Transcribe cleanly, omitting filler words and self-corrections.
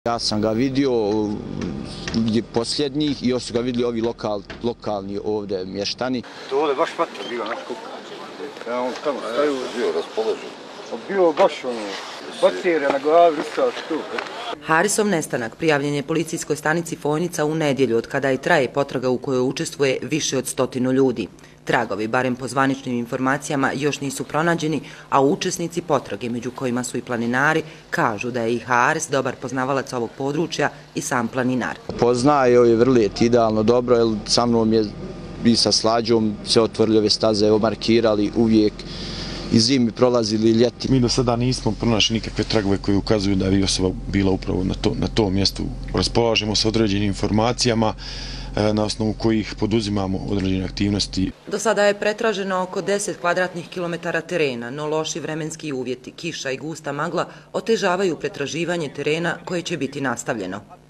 Ja sam ga vidio posljednjih i još su ga vidjeli ovi lokalni ovdje mještani. To ovdje baš vatra bila, znaš kako. Ja on tamo staju. Bio raspoložen. Bio baš baterija na glavi, ustaš tu. Harisov nestanak prijavljen je policijskoj stanici Fojnica u nedjelju, od kada i traje potraga u kojoj učestvuje više od 100 ljudi. Tragovi, barem po zvaničnim informacijama, još nisu pronađeni, a učesnici potrage, među kojima su i planinari, kažu da je i Haris dobar poznavalac ovog područja i sam planinar. Poznaje ovaj vrlet idealno dobro, jer sa mnom je i sa Slađom se otvorili ove staze, markirali uvijek i zimi prolazili ljeti. Mi do sada nismo pronašli nikakve tragove koje ukazuju da je osoba bila upravo na tom mjestu. Raspolažemo sa određenim informacijama na osnovu kojih poduzimamo određene aktivnosti. Do sada je pretraženo oko 10 kvadratnih kilometara terena, no loši vremenski uvjeti, kiša i gusta magla otežavaju pretraživanje terena koje će biti nastavljeno.